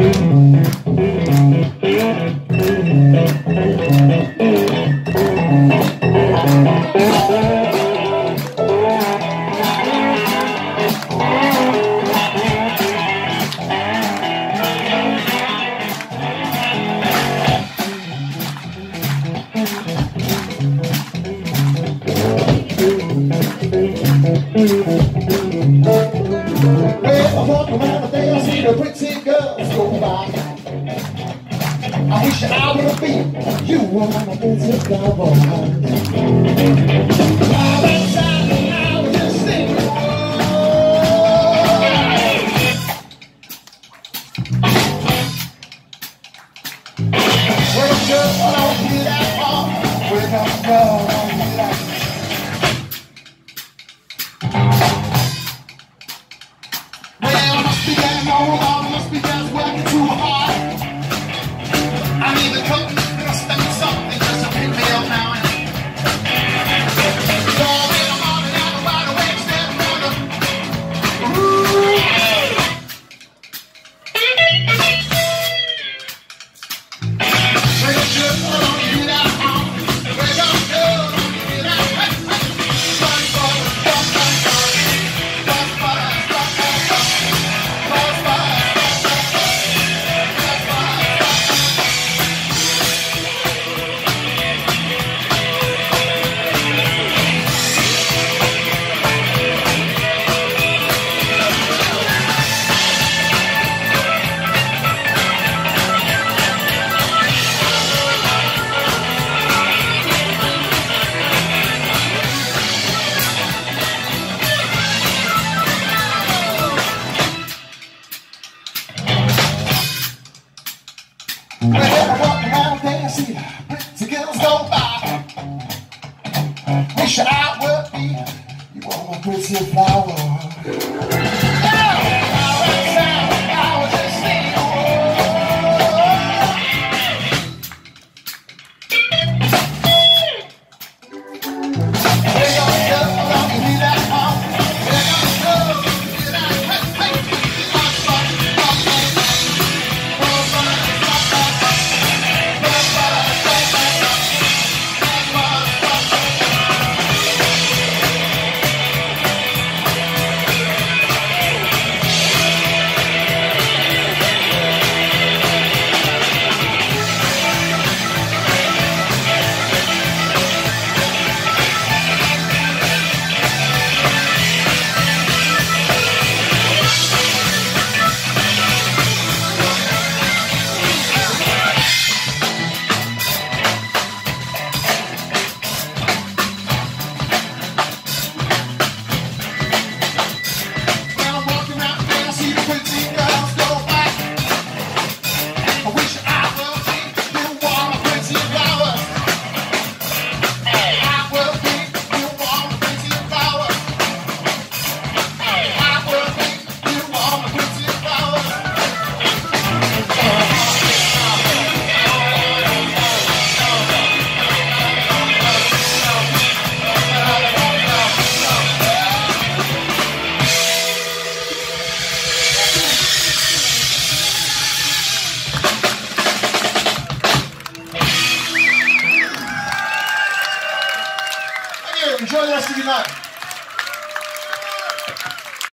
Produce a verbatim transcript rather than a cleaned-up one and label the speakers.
Speaker 1: Well, I walk around the day, I see the pretty girls go by. I wish I would be you were my pretty cowboy. All that time I was just thinking, well, just don't be that far. We're gonna go on like I must be just working too hard. I need the coat, must have something just to pick me up now and then. So in the morning, I go right away, step for the ooh. We're just gonna get out home. We're gonna go, get out, hey, hey. Run for the run, run, run. Run for the run, run, run. Run for the Well, I walk around there and see pretty girls go by. Wish I would be you are my pretty flower.